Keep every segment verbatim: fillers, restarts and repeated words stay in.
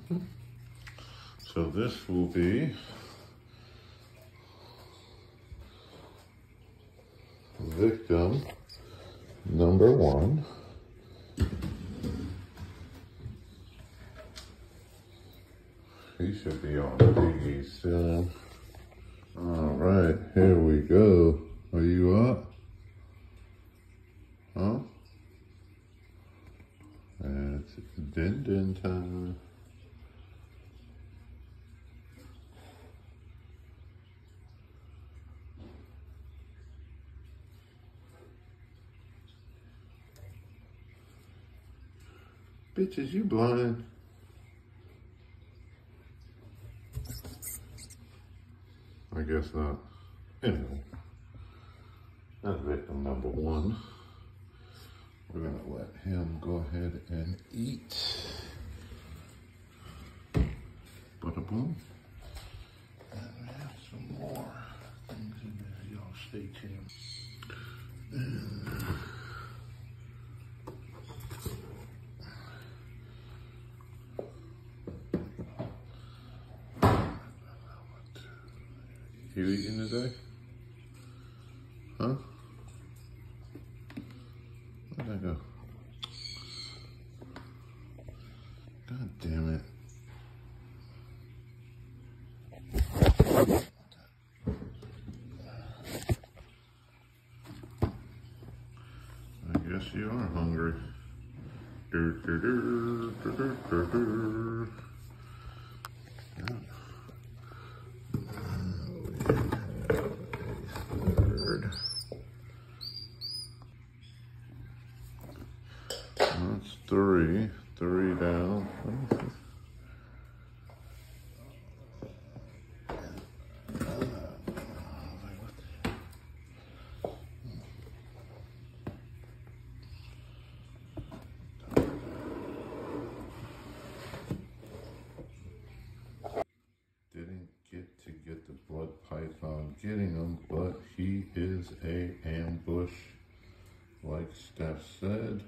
So this will be victim number one. He should be on Biggie soon. All right, here we go. Are you up? Huh? It's din din time. Bitches, you blind? I guess not. Anyway, that's victim number one. We're gonna let him go ahead and eat. Bada boom. And we have some more things in there. Y'all stay tuned. And you eating today? Huh? Where'd that go? God damn it. I guess you are hungry. Dur, dur, dur, dur, dur, dur, dur. Yeah. That's three. Three down. Didn't get to get the blood python getting him, but he is a ambush, like Steph said.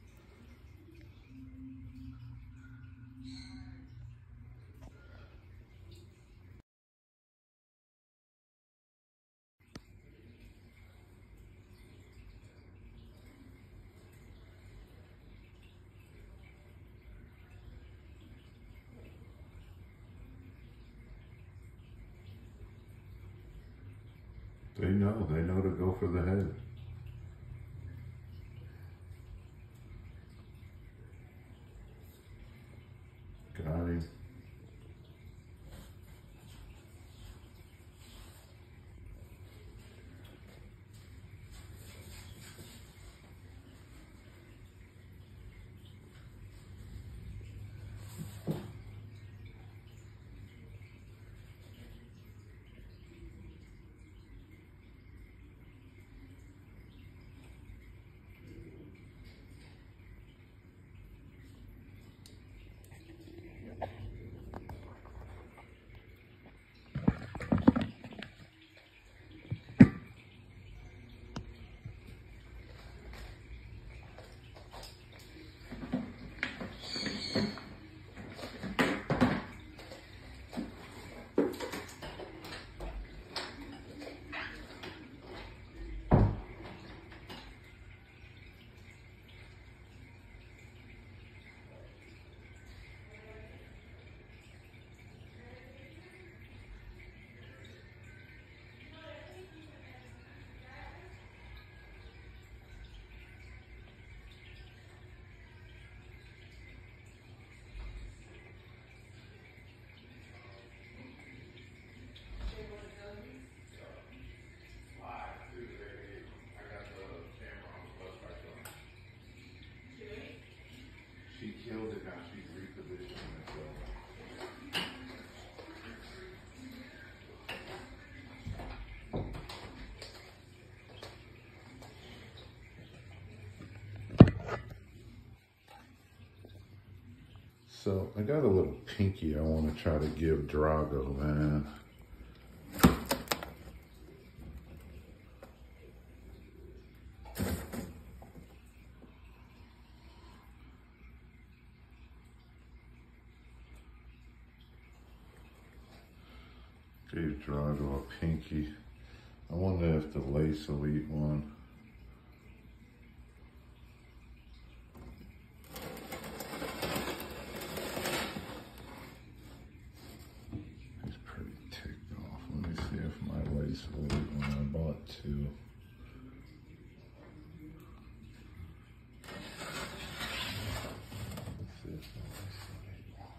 They know, they know to go for the head. Got him. She killed it, now she's repositioning herself. So I got a little pinky I want to try to give Drago, man. Steve Drago, a pinky. I wonder if the lace will eat one. He's pretty ticked off. Let me see if my lace will eat one. I bought two. Let's see if the lace will eat one.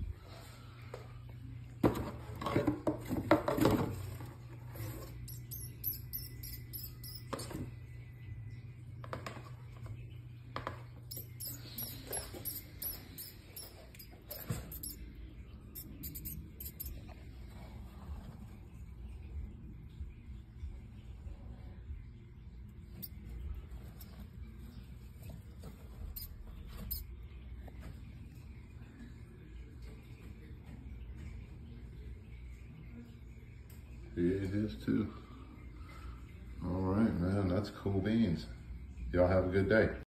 He ate his too. All right, man, that's cool beans. Y'all have a good day.